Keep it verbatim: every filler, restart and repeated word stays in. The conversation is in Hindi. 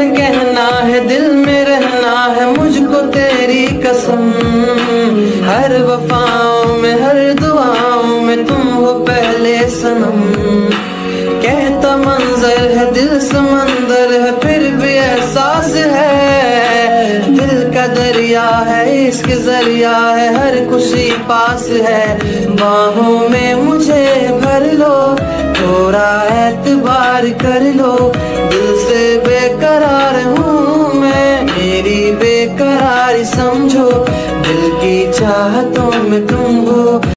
तुझसे कहना है, दिल में रहना है मुझको तेरी कसम। हर वफाओं में हर दुआओं में तुम हो पहले सनम। कहता मंजर है दिल समंदर है, फिर भी एहसास है। दिल का दरिया है इश्क जरिया है, हर खुशी पास है। बाहों में मुझे भर लो, थोड़ा एतबार कर लो। दिल से बेकरार हूँ मैं, मेरी बेकरारी समझो। दिल की चाहतों में तुम हो।